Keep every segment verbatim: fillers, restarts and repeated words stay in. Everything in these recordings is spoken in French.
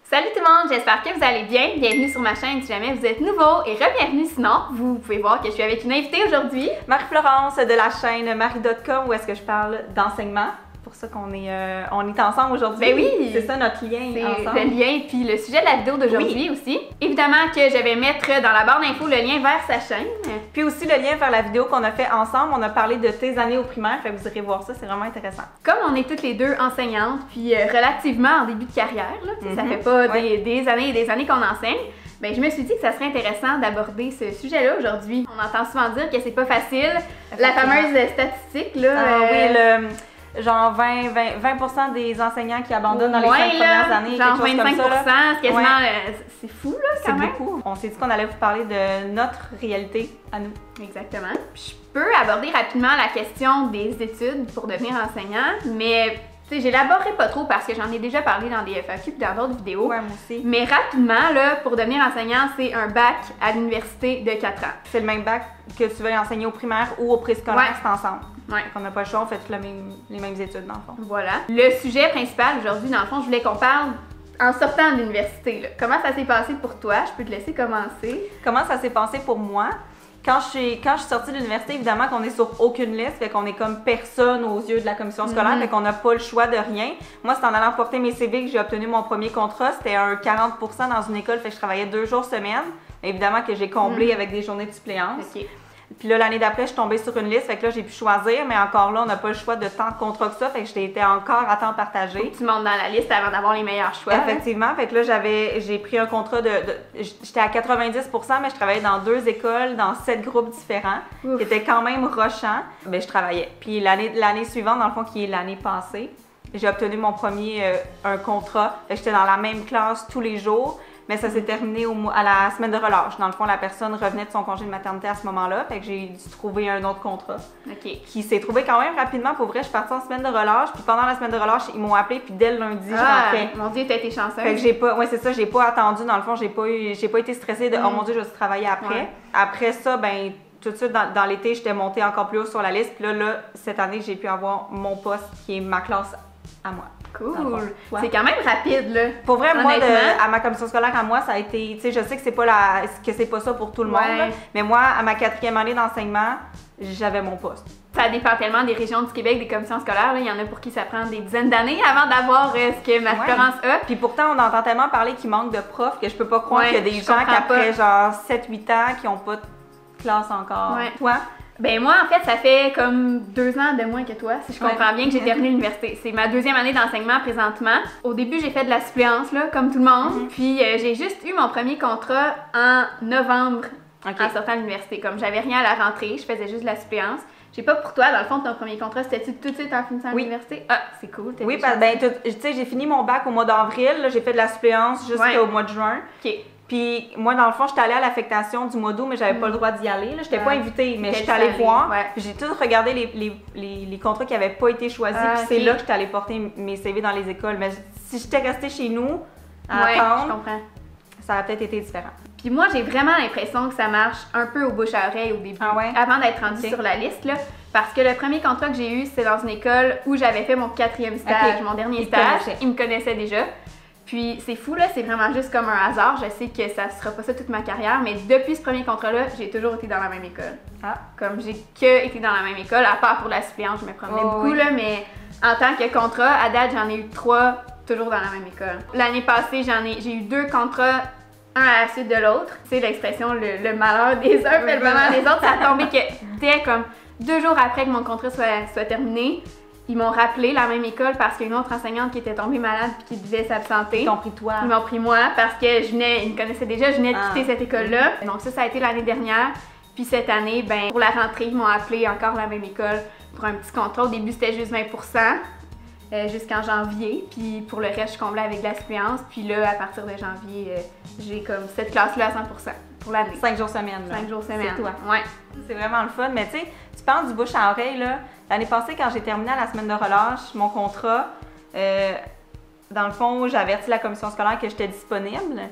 Salut tout le monde, j'espère que vous allez bien. Bienvenue sur ma chaîne si jamais vous êtes nouveau et re-bienvenue sinon. Vous pouvez voir que je suis avec une invitée aujourd'hui. Marie-Florence de la chaîne marie point com où est-ce que je parle d'enseignement. C'est pour ça qu'on est, euh, on est ensemble aujourd'hui. Ben oui! C'est ça notre lien ensemble. C'est le lien puis le sujet de la vidéo d'aujourd'hui oui. aussi. Évidemment que je vais mettre dans la barre d'infos le lien vers sa chaîne. Puis aussi le lien vers la vidéo qu'on a fait ensemble. On a parlé de tes années au primaire, fait que vous irez voir ça, c'est vraiment intéressant. Comme on est toutes les deux enseignantes, puis euh, relativement en début de carrière, là, mm-hmm. ça fait pas ouais. des, des années et des années qu'on enseigne, ben, je me suis dit que ça serait intéressant d'aborder ce sujet-là aujourd'hui. On entend souvent dire que c'est pas facile. La fameuse statistique, là. Ah, euh, oui, le... Genre vingt pour cent des enseignants qui abandonnent dans les cinq premières années, genre quelque chose vingt-cinq pour cent, comme ça. c'est quasiment... Ouais. C'est fou, là, quand même. C'est beaucoup. On s'est dit qu'on allait vous parler de notre réalité à nous. Exactement. Je peux aborder rapidement la question des études pour devenir enseignant, mais... Tu sais, j'élaborerai pas trop parce que j'en ai déjà parlé dans des F A Q et dans d'autres vidéos. Ouais, moi aussi. Mais rapidement, là, pour devenir enseignant, c'est un bac à l'université de quatre ans. C'est le même bac que tu veux enseigner au primaire ou au préscolaire, ouais. C'est ensemble. Ouais. On n'a pas le choix, on fait toutes même, les mêmes études dans le fond. Voilà. Le sujet principal aujourd'hui, dans le fond, je voulais qu'on parle en sortant de l'université. Comment ça s'est passé pour toi? Je peux te laisser commencer. Comment ça s'est passé pour moi? Quand je, suis, quand je suis sortie de l'université, évidemment qu'on est sur aucune liste, fait qu'on est comme personne aux yeux de la commission scolaire, mm-hmm. fait qu'on n'a pas le choix de rien. Moi, c'est en allant porter mes C V que j'ai obtenu mon premier contrat. C'était un quarante pour cent dans une école, fait que je travaillais deux jours semaine. Évidemment que j'ai comblé mm-hmm. avec des journées de suppléance. Okay. Puis là, l'année d'après, je suis tombée sur une liste, fait que là, j'ai pu choisir, mais encore là, on n'a pas le choix de tant de contrats que ça, fait que j'étais encore à temps partagé. Faut que tu montes dans la liste avant d'avoir les meilleurs choix. Effectivement, hein? Fait que là, j'avais, j'ai pris un contrat de, de j'étais à quatre-vingt-dix pour cent, mais je travaillais dans deux écoles, dans sept groupes différents, Ouf. qui étaient quand même rushants, mais je travaillais. Puis l'année, l'année suivante, dans le fond, qui est l'année passée, j'ai obtenu mon premier euh, un contrat, fait que j'étais dans la même classe tous les jours. Mais ça s'est terminé au, à la semaine de relâche. Dans le fond, la personne revenait de son congé de maternité à ce moment-là. Fait que j'ai dû trouver un autre contrat. OK. Qui s'est trouvé quand même rapidement. Pour vrai, je suis partie en semaine de relâche. Puis pendant la semaine de relâche, ils m'ont appelé. Puis dès le lundi, ah, je rentrais. Mon Dieu, t'as été chanceuse. Fait que j'ai pas... Ouais, c'est ça. J'ai pas attendu. Dans le fond, j'ai pas eu... J'ai pas été stressée de mm. « Oh mon Dieu, je vais travailler après. Ouais. » Après ça, ben tout de suite, dans, dans l'été, j'étais montée encore plus haut sur la liste. Puis là, là cette année, j'ai pu avoir mon poste qui est ma classe à moi. Cool! Ouais. C'est quand même rapide, là. Pour vrai, moi, de, à ma commission scolaire, à moi, ça a été... Tu sais, je sais que c'est pas la, que c'est pas ça pour tout le ouais. monde, là, mais moi, à ma quatrième année d'enseignement, j'avais mon poste. Ça dépend tellement des régions du Québec, des commissions scolaires. Là. Il y en a pour qui ça prend des dizaines d'années avant d'avoir euh, ce que Marie-Florence ouais. a. Puis pourtant, on entend tellement parler qu'il manque de profs que je peux pas croire ouais, qu'il y a des gens qui, après, pas. genre, sept huit ans, qui ont pas de classe encore. Ouais. Toi? Ben moi, en fait, ça fait comme deux ans de moins que toi, si je comprends ouais. bien, que j'ai terminé l'université. C'est ma deuxième année d'enseignement présentement. Au début, j'ai fait de la suppléance, là, comme tout le monde. Mm-hmm. Puis euh, j'ai juste eu mon premier contrat en novembre, okay. en sortant de l'université. Comme j'avais rien à la rentrée, je faisais juste de la suppléance. J'ai pas pour toi, dans le fond, ton premier contrat, c'était-tu tout de suite en finissant oui. l'université? Ah, c'est cool. Oui, parce ben, tu sais, j'ai fini mon bac au mois d'avril. J'ai fait de la suppléance jusqu'au ouais. mois de juin. OK. Puis moi, dans le fond, j'étais allée à l'affectation du mois d'août, mais j'avais mm. pas le droit d'y aller. Je n'étais ouais. pas invitée, mais j'étais allée voir. Ouais. Puis j'ai tout regardé les, les, les, les contrats qui n'avaient pas été choisis. Ah, puis okay. c'est là que j'étais allée porter mes C V dans les écoles. Mais si j'étais restée chez nous à ouais, attendre, je comprends. Ça aurait peut-être été différent. Puis moi, j'ai vraiment l'impression que ça marche un peu au bouche à oreille au début, ah ouais? avant d'être rendue okay. sur la liste. Là, parce que le premier contrat que j'ai eu, c'était dans une école où j'avais fait mon quatrième stage, okay. mon dernier Il stage. Ils me connaissaient déjà. Puis c'est fou, là, c'est vraiment juste comme un hasard. Je sais que ça sera pas ça toute ma carrière, mais depuis ce premier contrat-là, j'ai toujours été dans la même école. Ah. Comme j'ai que été dans la même école, à part pour la suppléance, je me promenais oh, beaucoup, oui. là, mais en tant que contrat, à date, j'en ai eu trois, toujours dans la même école. L'année passée, j'en ai, j'ai eu deux contrats, un à la suite de l'autre. C'est l'expression le, le malheur des uns fait le bonheur des autres. Ça a tombé que dès comme deux jours après que mon contrat soit, soit terminé, ils m'ont rappelé la même école parce qu'il y a une autre enseignante qui était tombée malade et qui devait s'absenter. Ils t'ont pris toi? Ils m'ont pris moi parce que je venais, ils me connaissaient déjà, je venais de ah. quitter cette école-là. Donc ça, ça a été l'année dernière. Puis cette année, ben pour la rentrée, ils m'ont appelé encore la même école pour un petit contrat. Au début, c'était juste vingt pour cent euh, jusqu'en janvier. Puis pour le reste, je comblais avec de la suppléance. Puis là, à partir de janvier, euh, j'ai comme cette classe-là à cent pour cent pour l'année. Cinq jours semaine. Là. Cinq jours semaine. C'est toi. Ouais. C'est vraiment le fun. Mais tu sais, tu penses du bouche à oreille, là. L'année passée, quand j'ai terminé à la semaine de relâche, mon contrat, euh, dans le fond, j'ai averti la commission scolaire que j'étais disponible.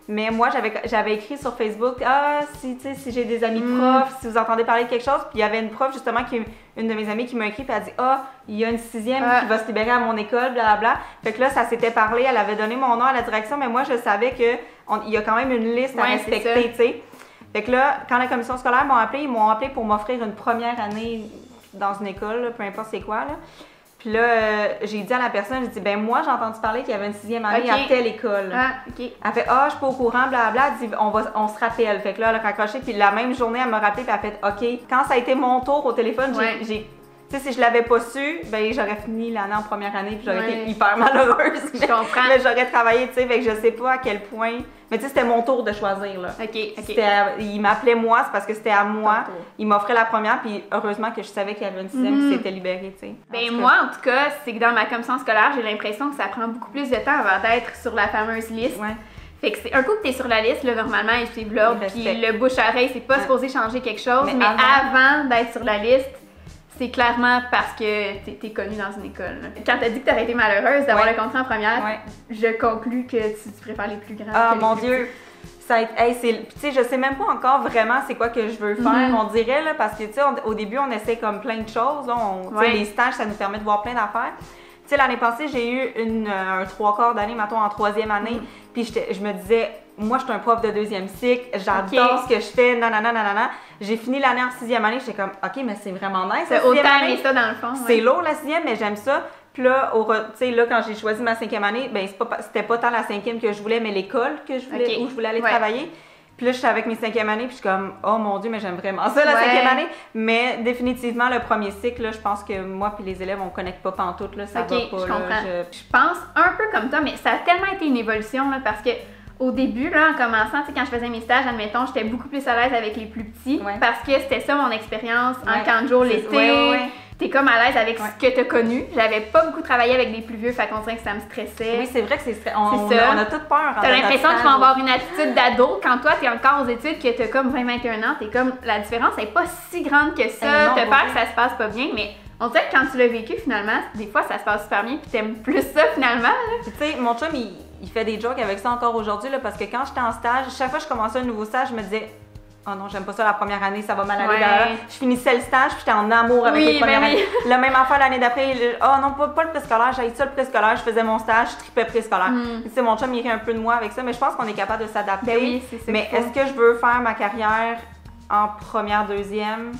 Mais moi, j'avais, j'avais écrit sur Facebook, ah, si, tu sais, si j'ai des amis profs, mm. si vous entendez parler de quelque chose. Puis il y avait une prof, justement, qui, une de mes amies qui m'a écrit, puis elle a dit, ah, il y a une sixième ah. qui va se libérer à mon école, blablabla. Fait que là, ça s'était parlé, elle avait donné mon nom à la direction, mais moi, je savais qu'il y a quand même une liste à ouais, respecter, tu sais. Fait que là, quand la commission scolaire m'ont appelé, ils m'ont appelé pour m'offrir une première année dans une école, là, peu importe c'est quoi, là. Puis là, euh, j'ai dit à la personne, j'ai dit, ben moi, j'ai entendu parler qu'il y avait une sixième année okay. à telle école. Ah, OK. Elle fait, ah, je suis pas au courant, blablabla. Elle dit, on, va, on se rappelle. Fait que là, elle a raccroché. Puis la même journée, elle m'a rappelé, puis elle a fait, OK. Quand ça a été mon tour au téléphone, ouais. j'ai. Tu sais, si je l'avais pas su, ben j'aurais fini l'année en première année, puis j'aurais ouais. été hyper malheureuse. Je comprends. Mais j'aurais travaillé, tu sais, fait que je sais pas à quel point. Mais tu sais, c'était mon tour de choisir, là. OK, OK. À... Il m'appelait moi, c'est parce que c'était à moi. Il m'offrait la première, puis heureusement que je savais qu'il y avait une sixième mm-hmm. qui s'était libérée, tu sais. Ben moi, en tout cas, c'est que dans ma commission scolaire, j'ai l'impression que ça prend beaucoup plus de temps avant d'être sur la fameuse liste. Ouais. Fait que c'est un coup que t'es sur la liste, là, normalement, ils suivent l'ordre, puis le bouche-oreille, c'est pas ouais. supposé changer quelque chose, mais, mais avant, avant d'être sur la liste, c'est clairement parce que t'es, t'es connue dans une école. Là. Quand t'as dit que t'aurais été malheureuse d'avoir ouais. le contrat en première, ouais. je conclus que tu, tu préfères les plus grands. Ah mon Dieu! Ça a été, hey, c'est, tu sais, je sais même pas encore vraiment c'est quoi que je veux faire, mm-hmm. on dirait, là, parce que, tu sais, au début, on essaie comme plein de choses, là, on, ouais. les stages, ça nous permet de voir plein d'affaires. Tu sais, l'année passée, j'ai eu une, un trois quarts d'année, mettons, en troisième année, mm. puis je me disais, moi, je suis un prof de deuxième cycle, j'adore okay. ce que je fais, nanana, nanana. J'ai fini l'année en sixième année, j'étais comme, OK, mais c'est vraiment nice. C'est autant aimé ça dans le fond. C'est ouais. lourd la sixième, mais j'aime ça. Puis là, tu sais, là, quand j'ai choisi ma cinquième année, ben c'est pas, c'était pas tant la cinquième que je voulais, mais l'école que je voulais, okay. où je voulais aller ouais. travailler. Puis là, je suis avec mes cinquième années, puis je suis comme, oh mon Dieu, mais j'aime vraiment ça, la ouais. cinquième année. Mais définitivement, le premier cycle, là, je pense que moi puis les élèves, on connecte pas pantoute, là, ça okay, va pas. Je comprends. Là, je... je pense un peu comme toi, mais ça a tellement été une évolution, là, parce que au début, là, en commençant, tu sais, quand je faisais mes stages, admettons, j'étais beaucoup plus à l'aise avec les plus petits, ouais. parce que c'était ça mon expérience en ouais. camp de jour l'été. Ouais, ouais, ouais. T'es comme à l'aise avec ouais. ce que t'as connu. J'avais pas beaucoup travaillé avec des plus vieux, fait qu'on dirait que ça me stressait. Oui, c'est vrai que c'est stressant. On, on, on a toute peur. T'as l'impression qu'ils vont avoir une attitude d'ado. Quand toi, t'es encore aux études, que t'as comme vingt vingt et un ans, t'es comme, la différence est pas si grande que ça. Eh t'as peur que ça se passe pas bien, mais on dirait que quand tu l'as vécu, finalement, des fois, ça se passe super bien, puis t'aimes plus ça, finalement. Tu sais, mon chum, il, il fait des jokes avec ça encore aujourd'hui, là, parce que quand j'étais en stage, chaque fois que je commençais un nouveau stage, je me disais, oh non, j'aime pas ça la première année, ça va mal aller. Ouais. Je finissais le stage, puis j'étais en amour avec oui, les premières ben années. Oui. La même affaire l'année d'après, le... oh non, pas, pas le préscolaire, j'haïs ça le préscolaire, je faisais mon stage, je tripais préscolaire. Mm. Tu sais, mon chum, il rit un peu de moi avec ça, mais je pense qu'on est capable de s'adapter. Ben oui, c'est ça. Mais est-ce que je veux faire ma carrière en première, deuxième?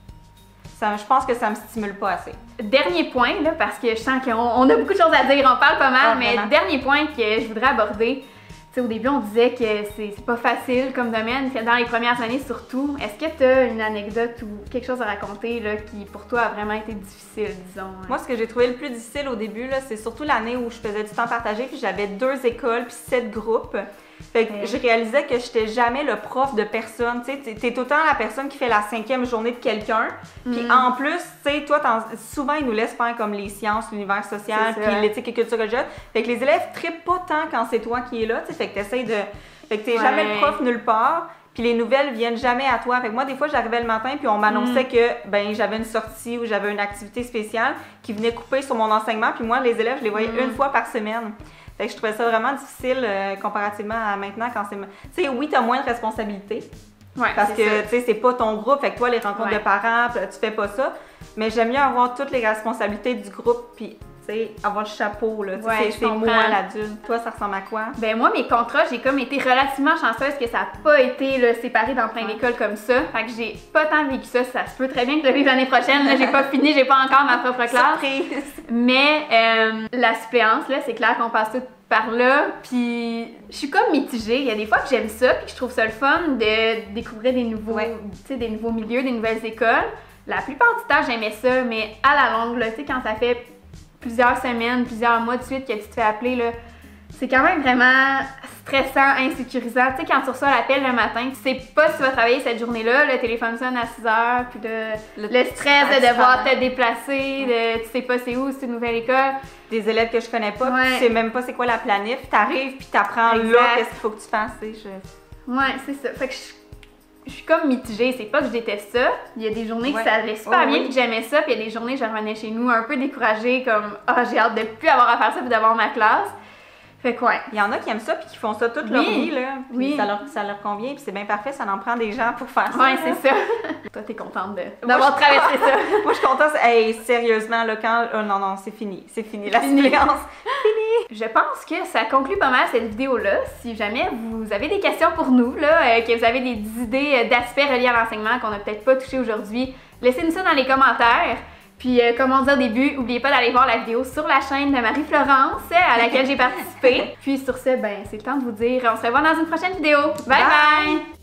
Ça, je pense que ça me stimule pas assez. Dernier point, là, parce que je sens qu'on on a beaucoup de choses à dire, on parle pas mal, ah, mais vraiment. Dernier point que je voudrais aborder. T'sais, au début, on disait que c'est, c'est pas facile comme domaine, dans les premières années surtout. Est-ce que tu as une anecdote ou quelque chose à raconter là, qui, pour toi, a vraiment été difficile, disons? Hein? Moi, ce que j'ai trouvé le plus difficile au début, là, c'est surtout l'année où je faisais du temps partagé, puis j'avais deux écoles, puis sept groupes. Fait que ouais. je réalisais que j'étais jamais le prof de personne. Tu sais, t'es tout le temps la personne qui fait la cinquième journée de quelqu'un. Puis mm. en plus, tu sais, toi, souvent, ils nous laissent faire comme les sciences, l'univers social, puis l'éthique et culture religieuse. Fait que les élèves trippent pas tant quand c'est toi qui es là. Tu sais, fait que t'essayes de. Fait que t'es ouais. jamais le prof nulle part. Puis les nouvelles viennent jamais à toi. Fait que moi, des fois, j'arrivais le matin, puis on m'annonçait mm. que ben j'avais une sortie ou j'avais une activité spéciale qui venait couper sur mon enseignement. Puis moi, les élèves, je les voyais mm. une fois par semaine. Fait que je trouvais ça vraiment difficile euh, comparativement à maintenant quand c'est... Tu sais, oui, t'as moins de responsabilités. Ouais, parce que, ça. tu sais, c'est pas ton groupe. Fait que toi, les rencontres ouais. de parents, tu fais pas ça. Mais j'aime mieux avoir toutes les responsabilités du groupe, puis, tu sais, avoir le chapeau, là. Ouais, c'est moi l'adulte. Toi, ça ressemble à quoi? Ben moi, mes contrats, j'ai comme été relativement chanceuse que ça a pas été là, séparé dans plein ouais. d'écoles comme ça. Fait que j'ai pas tant vécu ça. Ça se peut très bien que je le vive l'année prochaine. Là, j'ai pas fini, j'ai pas encore ma propre classe. Surprise! Mais euh, la suppléance, là, c'est clair qu'on passe tout par là, puis je suis comme mitigée. Il y a des fois que j'aime ça, puis que je trouve ça le fun de découvrir des nouveaux, ouais. tu sais, des nouveaux milieux, des nouvelles écoles. La plupart du temps, j'aimais ça, mais à la longue, là, tu sais, quand ça fait plusieurs semaines, plusieurs mois de suite que tu te fais appeler, là, c'est quand même vraiment stressant, insécurisant. Tu sais, quand tu reçois l'appel le matin, tu sais pas si tu vas travailler cette journée-là, le téléphone sonne à six heures, puis le, le, le stress de devoir te déplacer, de, tu sais pas c'est où, c'est une nouvelle école. Des élèves que je connais pas, ouais. puis tu sais même pas c'est quoi la planif, t'arrives puis t'apprends là qu'est-ce qu'il faut que tu fasses, tu sais. Je... Ouais, c'est ça. Fait que je, je suis comme mitigée. C'est pas que je déteste ça. Il y a des journées ouais. que ça allait super oh, bien, oui. puis j'aimais ça, puis il y a des journées je revenais chez nous un peu découragée, comme ah oh, j'ai hâte de plus avoir à faire ça puis d'avoir ma classe. Fait que ouais. Il y en a qui aiment ça puis qui font ça toute leur Oui. vie, là. Puis Oui. ça leur, ça leur convient puis c'est bien parfait, ça en prend des gens pour faire ça. Ouais, là. c'est ça. Toi, t'es contente de- Moi, d'avoir je- traversé ça. Moi, je suis contente. Hey, sérieusement, là, quand. Oh, non, non, c'est fini. C'est fini. La Fini. suppléance. Je pense que ça conclut pas mal cette vidéo-là. Si jamais vous avez des questions pour nous, là, euh, que vous avez des idées euh, d'aspects reliés à l'enseignement qu'on n'a peut-être pas touché aujourd'hui, laissez-nous ça dans les commentaires. Puis, euh, comme on dit au début, n'oubliez pas d'aller voir la vidéo sur la chaîne de Marie-Florence à laquelle j'ai participé. Puis sur ce, ben, c'est le temps de vous dire, on se revoit dans une prochaine vidéo. Bye bye! Bye.